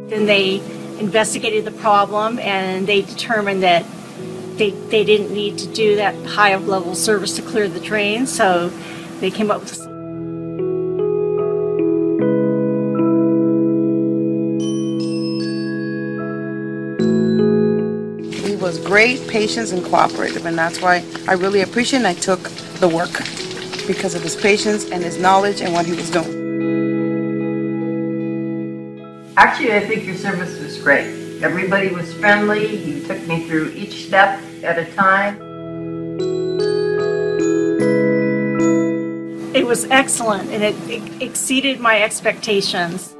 Then they investigated the problem and they determined that they didn't need to do that high level service to clear the drain, so they came up with a He was great, patient, and cooperative, and that's why I really appreciate and I took the work because of his patience and his knowledge and what he was doing. Actually, I think your service was great. Everybody was friendly. You took me through each step at a time. It was excellent and it exceeded my expectations.